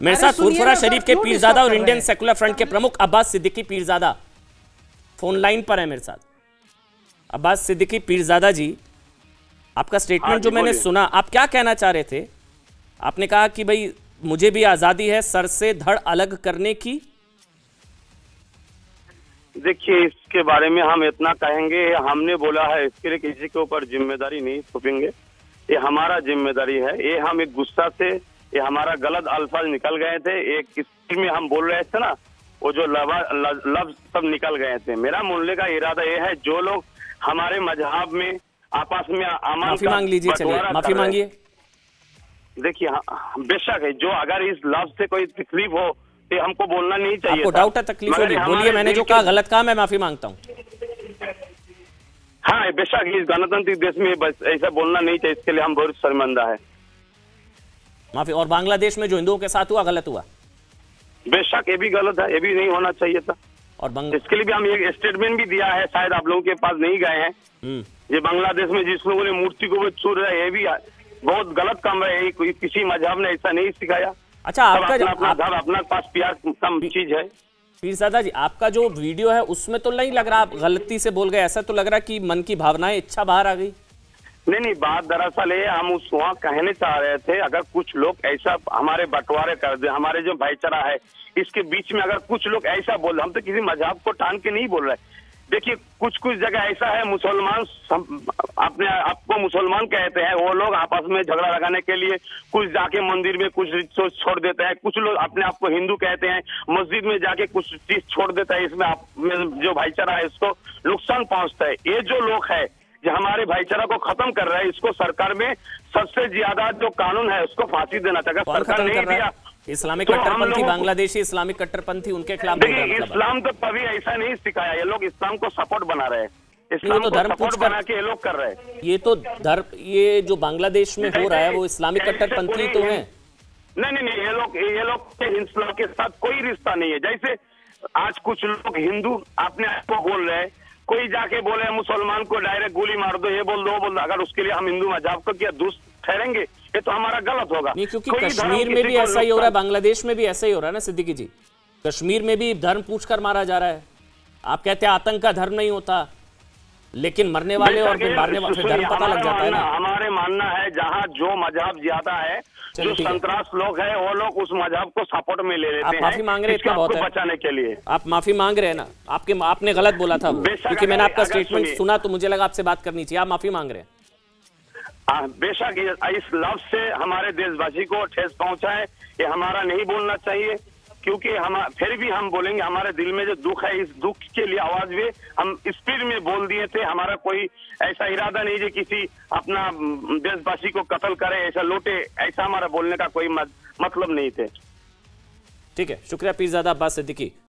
मेरे साथ फुरफुरा शरीफ के पीरजादा और इंडियन सेकुलर फ्रंट के प्रमुख अब्बास सिद्दीकी पीरजादा फोन लाइन पर है मेरे साथ। अब्बास सिद्दीकी पीरजादा जी, आपका स्टेटमेंट जो मैंने सुना, आप क्या कहना चाह रहे थे? आपने कहा कि भाई मुझे भी आजादी है सर से धड़ अलग करने की। देखिए, इसके बारे में हम इतना कहेंगे, हमने बोला है, इसके लिए किसी के ऊपर जिम्मेदारी नहीं थोपेंगे। ये हमारा जिम्मेदारी है। ये हम एक गुस्सा से, ये हमारा गलत अल्फाज निकल गए थे, एक स्किल में हम बोल रहे थे ना, वो जो लफ्ज सब निकल गए थे। मेरा बोलने का इरादा ये है, जो लोग हमारे मजहब में आपस में माफी मांग लीजिए, चलिए माफी मांगिए। देखिए, बेशक है, जो अगर इस लफ्ज से कोई तकलीफ हो तो हमको बोलना नहीं चाहिए। आपको डाउट है, तकलीफ हो रही है, बोलिए। मैंने जो कहा गलत कहा, मैं माफी मांगता हूँ। हाँ, बेशक इस गणतंत्र देश में बस ऐसा बोलना नहीं चाहिए, इसके लिए हम बहुत शर्मिंदा है। माफी। और बांग्लादेश में जो हिंदुओं के साथ हुआ, गलत हुआ? बेशक ये भी गलत है, ये भी नहीं होना चाहिए था। और इसके लिए भी हम एक स्टेटमेंट भी दिया है, शायद आप लोगों के पास नहीं गए हैं। ये बांग्लादेश में जिस लोगों ने मूर्ति को छू रहा है, ये भी बहुत गलत काम है। कोई किसी मजहब ने ऐसा नहीं सिखाया। अच्छा, आपका अपना पास प्यार कम चीज है। पीरजादा जी, आपका जो वीडियो है उसमें तो नहीं लग रहा आप गलती से बोल गए, ऐसा तो लग रहा कि मन की भावनाएं, इच्छा बाहर आ गई। नहीं, बात दरअसल ये हम उस वहाँ कहने चाह रहे थे, अगर कुछ लोग ऐसा हमारे बंटवारे कर दे, हमारे जो भाईचारा है इसके बीच में अगर कुछ लोग ऐसा बोल, हम तो किसी मजहब को टान के नहीं बोल रहे। देखिए, कुछ जगह ऐसा है, मुसलमान अपने आपको मुसलमान कहते हैं, वो लोग आपस में झगड़ा लगाने के लिए कुछ जाके मंदिर में कुछ चीज छोड़ देते हैं। कुछ लोग अपने आप को हिंदू कहते हैं, मस्जिद में जाके कुछ चीज छोड़ देता है। इसमें आप में जो भाईचारा है इसको नुकसान पहुंचता है। ये जो लोग है जो हमारे भाईचारा को खत्म कर रहा है, इसको सरकार में सबसे ज्यादा जो कानून है उसको फांसी देना चाहिए। सरकार नहीं दिया, इस्लामिक कट्टरपंथी, बांग्लादेशी इस्लामिक कट्टरपंथी, उनके खिलाफ। देखिए, इस्लाम तो कभी ऐसा नहीं सिखाया, ये लोग इस्लाम को सपोर्ट बना रहे हैं, इस्लाम को सपोर्ट बना के ये लोग कर रहे हैं। ये तो धर्म, ये जो बांग्लादेश में हो रहा है वो इस्लामिक कट्टरपंथी तो है। नहीं, ये लोग के इस्लाम के साथ कोई रिश्ता नहीं है। जैसे आज कुछ लोग हिंदू अपने आप को बोल रहे हैं, कोई जाके बोले मुसलमान को डायरेक्ट गोली मार दो, ये बोल दो, बोल दो, अगर उसके लिए हम हिंदू मजहब को क्या दुष्ट ठहरेंगे? ये तो हमारा गलत होगा। नहीं, क्योंकि कश्मीर में भी ऐसा ही हो रहा है, बांग्लादेश में भी ऐसा ही हो रहा है ना सिद्दीकी जी। कश्मीर में भी धर्म पूछकर मारा जा रहा है। आप कहते हैं आतंक का धर्म नहीं होता, लेकिन मरने वाले और फिर मारने वाले धर्म पता लग जाता है ना। हमारे मानना है, जहाँ जो मजहब ज्यादा है, जो संतरास लोग है, वो लोग उस मजहब को सपोर्ट में ले लेते हैं। आप माफी मांग रहे हैं, इतना बहुत है बचाने के लिए। आप माफी मांग रहे हैं ना, आपने गलत बोला था वो, क्योंकि मैंने आपका स्टेटमेंट सुना तो मुझे लगा आपसे बात करनी चाहिए। आप माफी मांग रहे हैं। बेशक इस लफ्ज से हमारे देशवासी को ठेस पहुंचा है, ये हमारा नहीं बोलना चाहिए, क्योंकि हम फिर भी हम बोलेंगे, हमारे दिल में जो दुख है, इस दुख के लिए आवाज भी हम स्पीड में बोल दिए थे। हमारा कोई ऐसा इरादा नहीं है किसी अपना देशवासी को कत्ल करे, ऐसा लूटे, ऐसा हमारा बोलने का कोई मतलब नहीं थे। ठीक है, शुक्रिया पीरजादा अब्बास सिद्दीकी।